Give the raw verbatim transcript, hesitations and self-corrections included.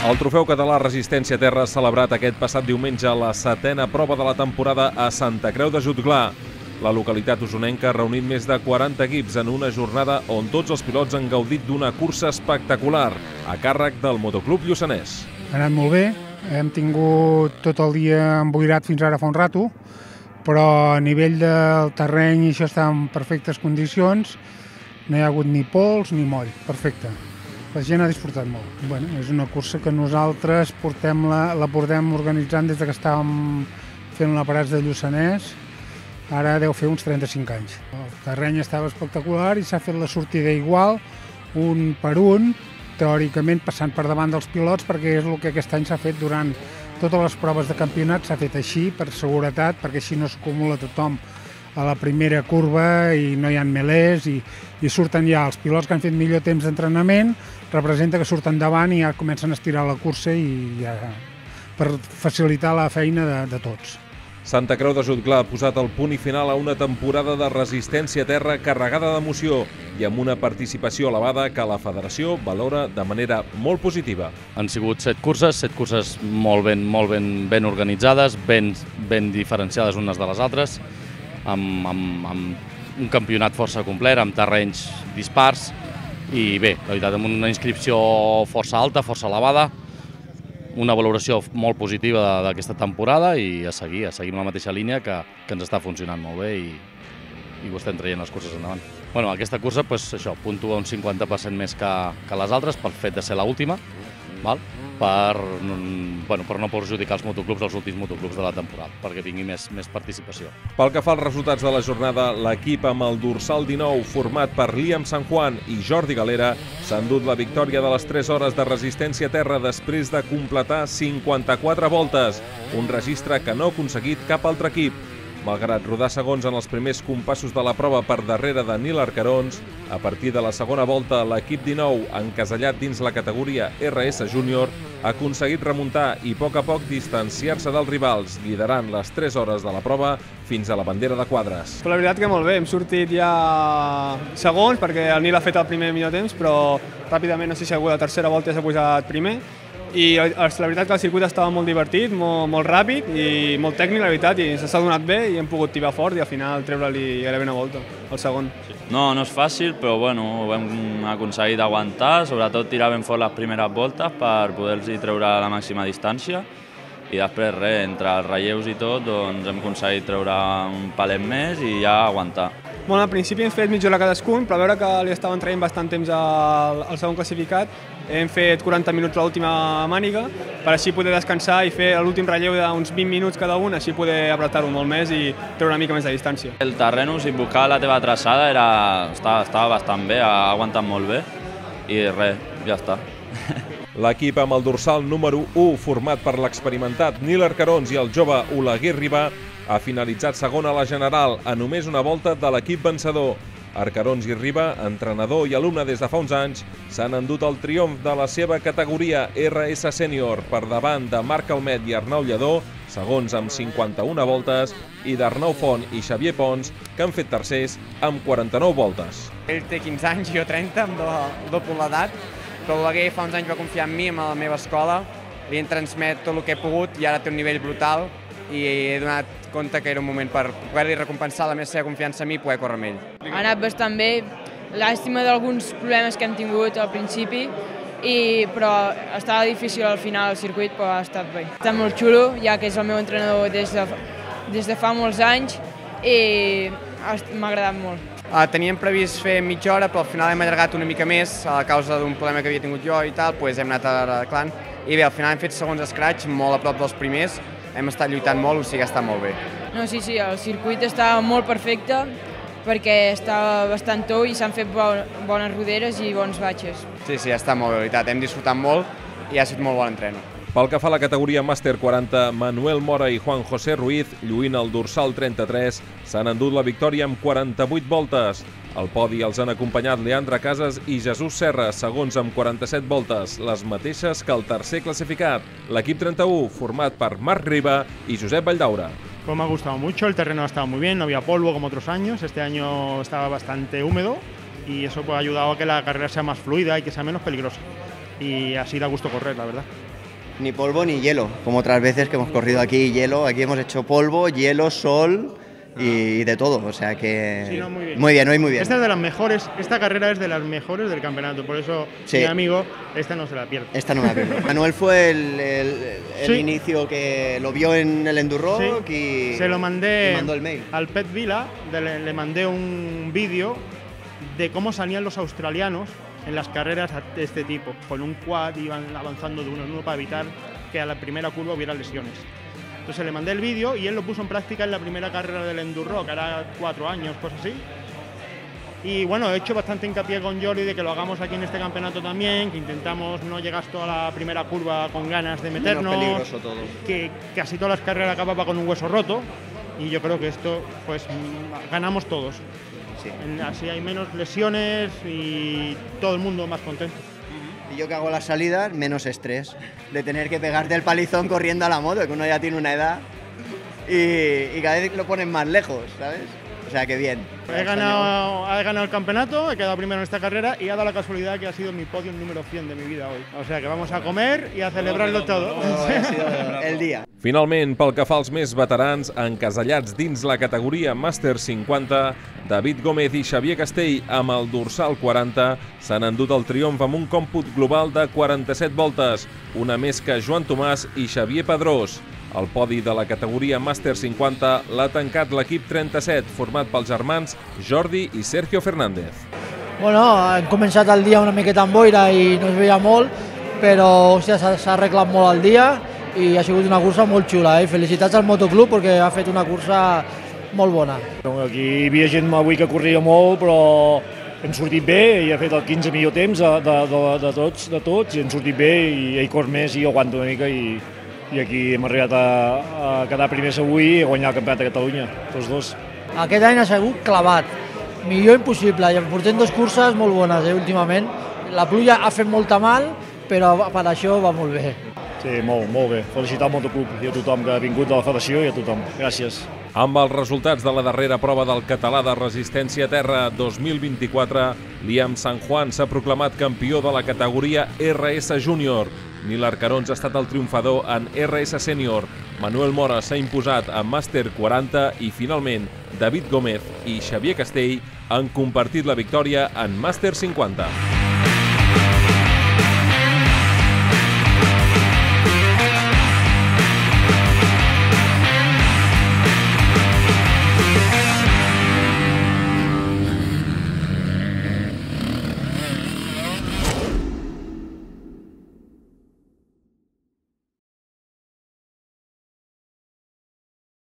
El trofeu català Resistència Terra ha celebrat aquest passat diumenge la setena prova de la temporada a Santa Creu de Jutglar. La localitat usonenca ha reunit més de quaranta equips en una jornada on tots els pilots han gaudit d'una cursa espectacular a càrrec del Motoclub Lluçanès. Ha anat molt bé, hem tingut tot el dia emboirat fins ara fa un rato, però a nivell del terreny això està en perfectes condicions, no hi ha hagut ni pols ni moll, perfecte. La gent ha disfrutat molt. Bueno, és una cursa que nosaltres portem la, la portem organitzant des que estàvem fent la parats de Lluçanès, ara deu fer uns trenta-cinc anys. El terreny estava espectacular i s'ha fet la sortida igual, un per un, teòricament passant per davant dels pilots, perquè és el que aquest any s'ha fet durant totes les proves de campionat, s'ha fet així per seguretat, perquè així no s'acumula tothom a la primera curva i no hi ha melés i, i surten ja els pilots que han fet millor temps d'entrenament, representa que surten davant i ja comencen a estirar la cursa i ja, per facilitar la feina de, de tots. Santa Creu de Jutglar ha posat el punt i final a una temporada de resistència a terra carregada d'emoció i amb una participació elevada que la federació valora de manera molt positiva. Han sigut set curses, set curses molt ben, molt ben, ben organitzades, ben, ben diferenciades unes de les altres, amb, amb, amb un campionat força complet, amb terrenys dispars i bé, la veritat, amb una inscripció força alta, força elevada, una valoració molt positiva d'aquesta temporada i a seguir, a seguir amb la mateixa línia que, que ens està funcionant molt bé i, i ho estem traient les curses endavant. Bueno, aquesta cursa pues, això, puntua un cinquanta per cent més que, que les altres pel fet de ser l'última, val? Per, bueno, per no perjudicar els motoclubs, els últims motoclubs de la temporada, perquè tingui més, més participació. Pel que fa als resultats de la jornada, l'equip amb el dorsal dinou, format per Liam San Juan i Jordi Galera, s'ha endut la victòria de les tres hores de resistència a terra després de completar cinquanta-quatre voltes, un registre que no ha aconseguit cap altre equip. Malgrat rodar segons en els primers compassos de la prova per darrere de Nil Arcarons, a partir de la segona volta l'equip dinou, encasellat dins la categoria R S Júnior, ha aconseguit remuntar i a poc a poc distanciar-se dels rivals, liderant les tres hores de la prova fins a la bandera de quadres. La veritat que molt bé, hem sortit ja segons perquè el Nil ha fet el primer millor temps, però ràpidament, no sé si a la tercera volta s'ha posat primer. I la veritat que el circuit estava molt divertit, molt, molt ràpid i molt tècnic, la veritat, i s'ha donat bé i hem pogut tibar fort i al final treure-li gairebé una volta, el segon. No, no és fàcil, però bueno, ho hem aconseguit aguantar, sobretot tirar ben fort les primeres voltes per poder-los treure la màxima distància i després res, entre els relleus i tot, doncs hem aconseguit treure un palet més i ja aguantar. Bueno, al principi hem fet mitja hora cadascun, però a veure que li estaven traient bastant temps al, al segon classificat, hem fet quaranta minuts l'última màniga per així poder descansar i fer l'últim relleu d'uns vint minuts cada un, així poder apretar-ho molt més i treure una mica més de distància. El terreny, si buscava la teva traçada, era, estava, estava bastant bé, ha aguantat molt bé i res, ja està. L'equip amb el dorsal número u, format per l'experimentat Nil Arcarons i el jove Oleguer Riba, ha finalitzat segon a la general a només una volta de l'equip vencedor. Arcarons i Riba, entrenador i alumne des de fa uns anys, s'han endut el triomf de la seva categoria R S Sènior per davant de Marc Almet i Arnau Lledó, segons amb cinquanta-una voltes, i d'Arnau Font i Xavier Pons, que han fet tercers amb quaranta-nou voltes. Ell té quinze anys, jo trenta, amb doble l'edat, però l'Oleguer fa uns anys va confiar en mi, en la meva escola, li hem transmet tot el que he pogut i ara té un nivell brutal i he donat compte que era un moment per poder-li recompensar la seva confiança a mi i poder córrer amb ell. Ha anat bastant bé, llàstima d'alguns problemes que hem tingut al principi, i, però estava difícil al final el circuit, però ha estat bé. Està molt xulo, ja que és el meu entrenador des de, des de fa molts anys i m'ha agradat molt. Uh, teníem previst fer mitja hora, però al final hem allargat una mica més a causa d'un problema que havia tingut jo i tal, doncs hem anat arreglant. I bé, al final hem fet segons scratch, molt a prop dels primers, hem estat lluitant molt, o sigui que està molt bé. No, sí, sí, el circuit està molt perfecte perquè està bastant tou i s'han fet bones roderes i bons batxes. Sí, sí, està molt bé, veritat, hem disfrutat molt i ha estat molt bon entreno. Pel que fa a la categoria Màster quaranta, Manuel Mora i Juan José Ruiz, lluint el dorsal trenta-tres, s'han endut la victòria amb quaranta-vuit voltes. Al podi els han acompanyat Leandre Casas i Jesús Serra, segons amb quaranta-set voltes, les mateixes que el tercer classificat, l'equip trenta-u, format per Marc Riba i Josep Valldaura. Pues me ha gustado mucho, el terreno ha estado muy bien, no había polvo como otros años, este año estaba bastante húmedo y eso pues, ha ayudado a que la carrera sea más fluida y que sea menos peligrosa. Y así da gusto correr, la verdad. ni polvo ni hielo, como otras veces que hemos corrido aquí hielo, aquí hemos hecho polvo, hielo, sol y de todo, o sea que sí, no, muy bien. Muy bien, hoy muy bien. Esta es de las mejores, esta carrera es de las mejores del campeonato, por eso sí. Mi amigo, esta no se la pierde. Esta no me la pierdo. Manuel fue el, el, el sí. inicio que lo vio en el Enduro sí. y se lo mandé y mandó el mail. Al Pet Vila, le, le mandé un vídeo de cómo salían los australianos en las carreras de este tipo, con un quad iban avanzando de uno en uno para evitar que a la primera curva hubiera lesiones. Entonces le mandé el vídeo y él lo puso en práctica en la primera carrera del Enduro, que hará cuatro años, cosas así. Y bueno, he hecho bastante hincapié con Jordi de que lo hagamos aquí en este campeonato también, que intentamos no llegar toda la primera curva con ganas de meternos, menos peligroso todo. Que casi todas las carreras acababa con un hueso roto y yo creo que esto pues ganamos todos. Sí. Así hay menos lesiones y todo el mundo más contento. Y yo que hago las salidas, menos estrés de tener que pegarte el palizón corriendo a la moto, que uno ya tiene una edad y, y cada vez lo ponen más lejos, ¿sabes? O sea, que bien. He ganado, he ganado el campeonato, he quedado primero en esta carrera y ha dado la casualidad que ha sido mi podio número cien de mi vida hoy. O sea, que vamos a comer i a celebrarlo todo. Ha sido el dia. Finalment, pel que fa als més veterans, encasellats dins la categoria Màster cinquanta, David Gómez i Xavier Castell, amb el dorsal quaranta, s'han endut el triomf amb un còmput global de quaranta-set voltes, una més que Joan Tomàs i Xavier Pedrós. El podi de la categoria Màster cinquanta l'ha tancat l'equip trenta-set, format pels germans Jordi i Sergio Fernández. Bueno, hem començat el dia una miqueta amb boira i no es veia molt, però s'ha arreglat molt el dia i ha sigut una cursa molt xula. Eh? Felicitats al motoclub perquè ha fet una cursa molt bona. Aquí hi havia gent avui que corria molt, però hem sortit bé i ha fet el quinze millor temps de, de, de, de, tots, de tots i hem sortit bé i ell cor més i jo aguanto una mica i, i aquí hem arribat a, a quedar primers avui i a guanyar el campionat de Catalunya, tots dos. Aquest any ha sigut clavat, millor impossible, i portem dues curses molt bones eh, últimament. La pluja ha fet molta mal, però per això va molt bé. Sí, molt, molt bé. Felicitar al motoclub i a tothom que ha vingut de la federació i a tothom. Gràcies. Amb els resultats de la darrera prova del català de resistència a terra dos mil vint-i-quatre, Liam San Juan s'ha proclamat campió de la categoria R S Júnior. Nil Arcarons ha estat el triomfador en R S Sènior. Manuel Mora s'ha imposat en Màster quaranta i, finalment, David Gómez i Xavier Castell han compartit la victòria en Màster cinquanta.